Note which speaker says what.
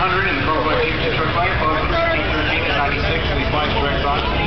Speaker 1: 100 in the Cobra Team Detroit Flight, Boeing 1313 at 96, we fly direct on.